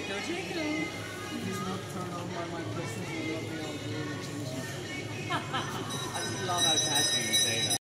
Chico, Chico. He's not turned on by my presence.